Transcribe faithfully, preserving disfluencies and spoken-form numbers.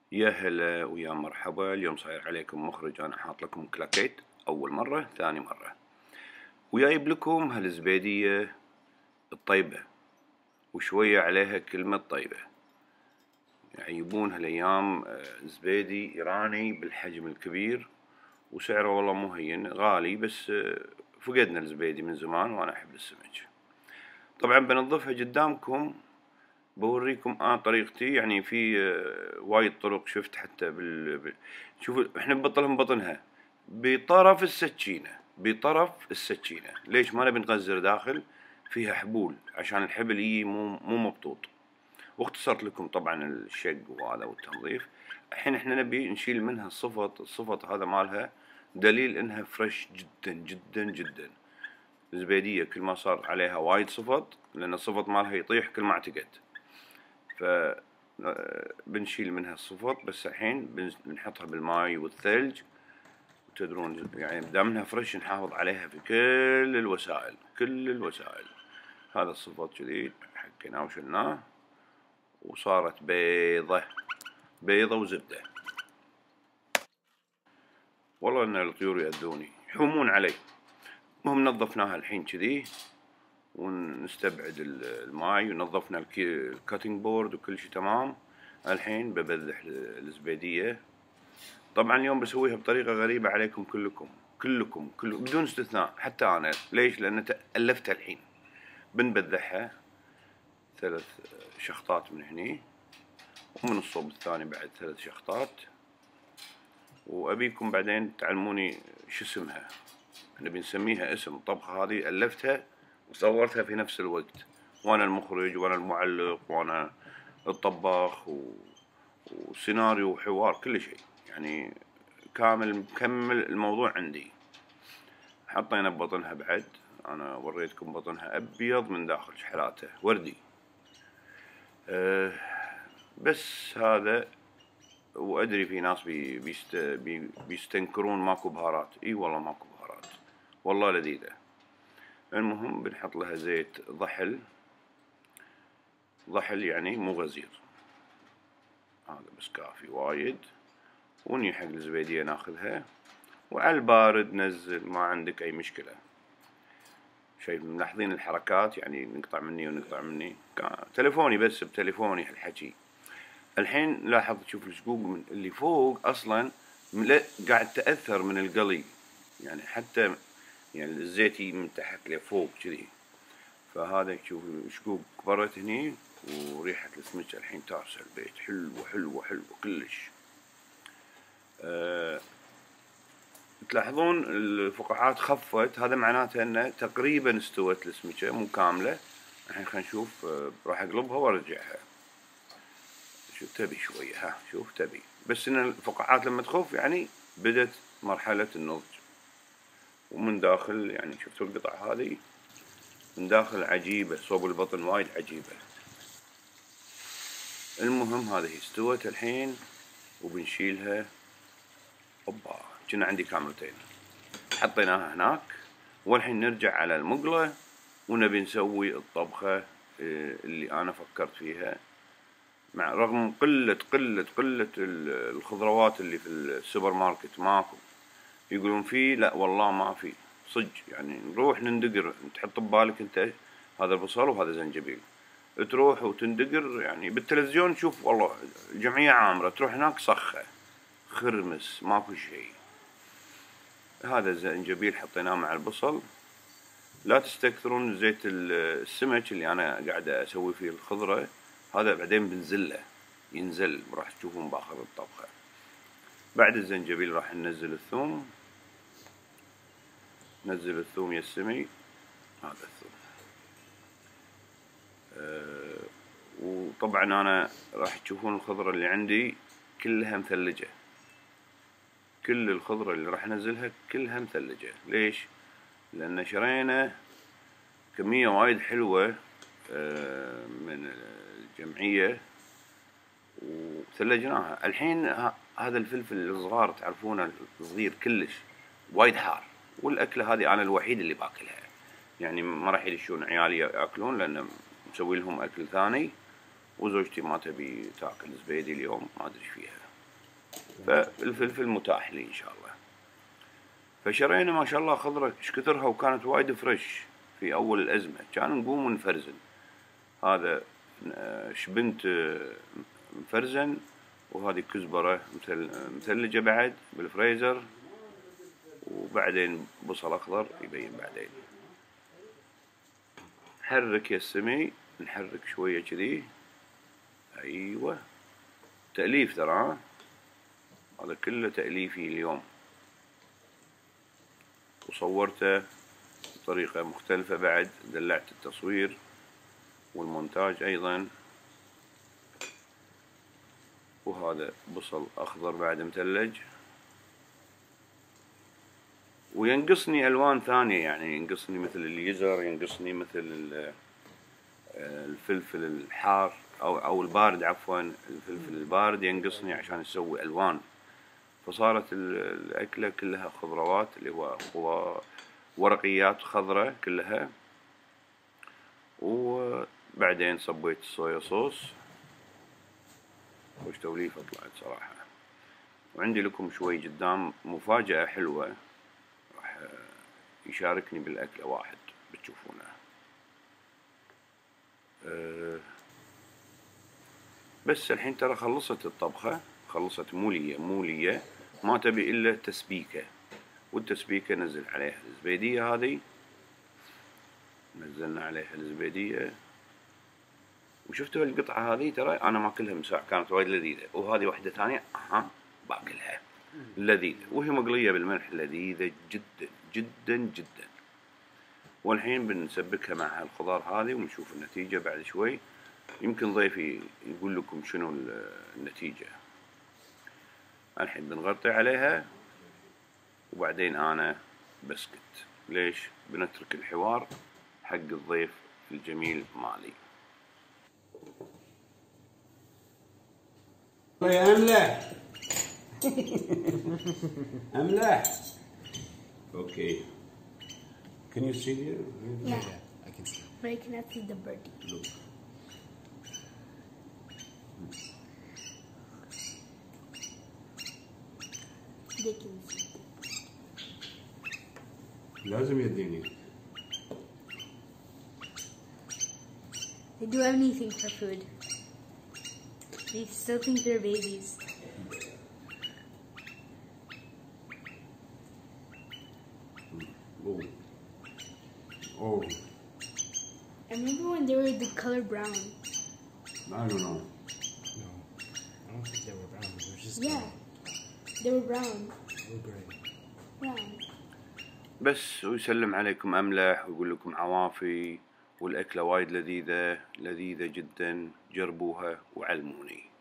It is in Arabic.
يا هلا ويا مرحبا. اليوم صاير عليكم مخرج، انا حاط لكم كلاكيت اول مرة ثاني مرة، وجايب لكم هالزبيدية الطيبة وشوية عليها كلمة طيبة. يعيبون هالايام زبيدي ايراني بالحجم الكبير وسعره والله مو هين غالي، بس فقدنا الزبيدي من زمان وانا احب السمك. طبعا بنظفها قدامكم، بوريكم انا طريقتي. يعني في وايد طرق شفت حتى بال, بال... شوف احنا بنبطلها من بطنها بطرف السكينة، بطرف السكينة. ليش ما نبي نغزر داخل؟ فيها حبول عشان الحبل يجي مو مو مبطوط. واختصرت لكم طبعا الشق وهذا والتنظيف. الحين احنا نبي نشيل منها الصفط، الصفط هذا مالها دليل انها فريش جدا جدا جدا. الزبيدية كل ما صار عليها وايد صفط، لان الصفط مالها يطيح كل ما اعتقد، ف بنشيل منها الصفط. بس الحين بنحطها بالماي والثلج، وتدرون يعني دامنها فريش نحافظ عليها في كل الوسائل، كل الوسائل. هذا الصفط كذي حكيناه وشلناه وصارت بيضة، بيضة وزبدة. والله ان الطيور يأذوني يحومون علي. المهم نظفناها الحين كذي ونستبعد الماي، ونظفنا الكاتنج بورد وكل شي تمام. الحين ببذح الزبيدية. طبعا اليوم بسويها بطريقة غريبة عليكم كلكم كلكم كل بدون استثناء، حتى أنا. ليش؟ لأن ألفتها الحين. بنبذحها ثلاث شخطات من هني، ومن الصوب الثاني بعد ثلاث شخطات. وأبيكم بعدين تعلموني شو اسمها. نبي نسميها اسم الطبخة هذه. ألفتها وصورتها في نفس الوقت، وأنا المخرج وأنا المعلق وأنا الطباخ و... وسيناريو وحوار كل شيء، يعني كامل مكمل الموضوع عندي. حطينا ببطنها بعد، انا وريتكم بطنها ابيض من داخل شحلاته وردي. أه بس هذا. وادري في ناس بي بيست بي بيستنكرون ماكو بهارات. اي والله ماكو بهارات، والله لذيذة. المهم بنحط لها زيت ضحل، ضحل يعني مو غزير، هذا بس كافي وايد. وني حق الزبيدية ناخذها، وعلى البارد نزل، ما عندك اي مشكلة. شايف ملاحظين الحركات؟ يعني نقطع مني ونقطع مني، تليفوني بس بتليفوني هالحكي. الحين لاحظ، شوف الشقوق من اللي فوق اصلا قاعد تأثر من القلي، يعني حتى يعني الزيت من تحت لفوق كذي. فهذا شوف الشقوق كبرت هني، وريحة السمك الحين تارسل البيت حلو حلو حلو كلش. أه تلاحظون الفقاعات خفت، هذا معناته انه تقريبا استوت السمكة، مو كاملة. الحين خلينا نشوف. راح اقلبها وارجعها. شوف تبي شوية، ها شوف تبي، بس ان الفقاعات لما تخف يعني بدت مرحلة النضج. ومن داخل يعني شفتوا القطع هذه من داخل عجيبة، صوب البطن وايد عجيبة. المهم هذه استوت الحين وبنشيلها. اوبا كنا عندي كاملتين، حطيناها هناك. والحين نرجع على المقلة ونبي نسوي الطبخة اللي انا فكرت فيها. مع رغم قلة قلة قلة الخضروات اللي في السوبر ماركت، ماكو. يقولون فيه، لا والله ما في صج. يعني نروح نندقر، تحط ببالك انت هذا البصل وهذا زنجبيل، تروح وتندقر. يعني بالتلفزيون تشوف والله الجمعية عامرة، تروح هناك صخة خرمس ماكو شيء. هذا الزنجبيل حطيناه مع البصل. لا تستكثرون زيت السمك اللي انا قاعد اسوي فيه الخضرة، هذا بعدين بنزله، ينزل راح تشوفون باخر الطبخة. بعد الزنجبيل راح ننزل الثوم. نزل الثوم يا السمي، هذا الثوم. أه وطبعا انا راح تشوفون الخضرة اللي عندي كلها مثلجة. كل الخضرة اللي راح انزلها كلها مثلجة. ليش؟ لان شرينا كمية وايد حلوة أه من الجمعية وثلجناها. الحين هذا الفلفل الصغار تعرفونه، الصغير كلش وايد حار، والاكله هذه انا الوحيد اللي باكلها. يعني ما راح يدشون عيالي ياكلون لان مسوي لهم اكل ثاني. وزوجتي ما تبي تاكل زبيدي اليوم، ما ادري ايش فيها. فالفلفل متاح لي ان شاء الله. فشرينا ما شاء الله خضرة ايش كثرها، وكانت وايد فريش في اول الازمة، كان نقوم ونفرزن. هذا شبنت مفرزن، وهذه كزبرة مثلجة بعد بالفريزر، وبعدين بصل اخضر يبين بعدين. حرك يا السمي، نحرك شوية كذي. ايوه تأليف ترى، ها هذا كله تأليفي اليوم، وصورته بطريقة مختلفة بعد، دلعت التصوير والمونتاج ايضا. وهذا بصل اخضر بعد مثلج، وينقصني الوان ثانية، يعني ينقصني مثل اليزر، ينقصني مثل الفلفل الحار او او البارد عفوا، الفلفل البارد ينقصني عشان اسوي الوان. فصارت الاكلة كلها خضروات، اللي هو ورقيات خضراء كلها. وبعدين صبيت الصويا صوص، وش توليفة طلعت صراحة. وعندي لكم شوي قدام مفاجأة حلوة، راح يشاركني بالأكلة واحد بتشوفونه. أه بس الحين ترى خلصت الطبخة، خلصت مولية مولية، ما تبي إلا تسبيكة. والتسبيكة نزل عليها الزبيدية، هذه نزلنا عليها الزبيدية. وشفتوا القطعة هذه ترى أنا ماكلها من ساعة، كانت وايد لذيذة. وهذه واحدة ثانية أها باكلها لذيذة، وهي مقلية بالملح، لذيذة جدا جدا جدا. والحين بنسبكها مع الخضار هذه ونشوف النتيجة بعد شوي. يمكن ضيفي يقول لكم شنو النتيجة. الحين بنغطي عليها، وبعدين أنا بسكت. ليش؟ بنترك الحوار حق الضيف الجميل مالي. يا أملح أملح. Okay. Can you see here? Yeah. Yeah, I can see. But I cannot see the bird. Look. They can see. لازم يديني. They do anything for food. They still think they're babies. Oh. Oh. I remember when they were the color brown. I don't know. No, I don't think they were brown. They were just Yeah, they were brown. They were gray. Brown. بس ويسلم عليكم أملح ويقول لكم عوافي، والأكلة وايد لذيذة لذيذة جدا، جربوها وعلموني.